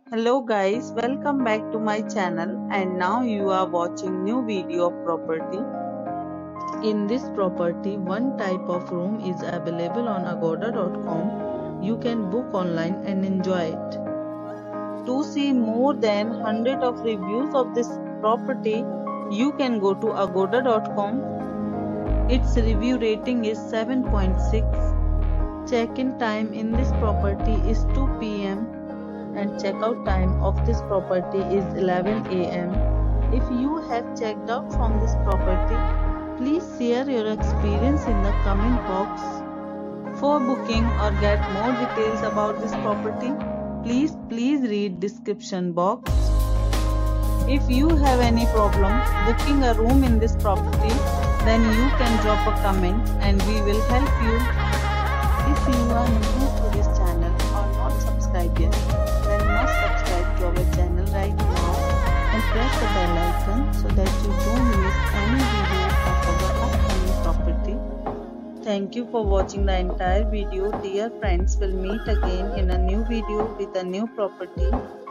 Hello guys, welcome back to my channel and now you are watching new video of property. In this property, one type of room is available on agoda.com. You can book online and enjoy it. To see more than 100 of reviews of this property, you can go to agoda.com. Its review rating is 7.6. Check-in time in this property is 2 p.m. and checkout time of this property is 11 a.m. If you have checked out from this property, please share your experience in the comment box. For booking or get more details about this property, please read description box. If you have any problem booking a room in this property, then you can drop a comment and we will help you. If you are new to this channel or not subscribed yet, then must subscribe to our channel right now and press the bell icon so that you don't miss any video of our upcoming property. Thank you for watching the entire video. Dear friends, we'll meet again in a new video with a new property.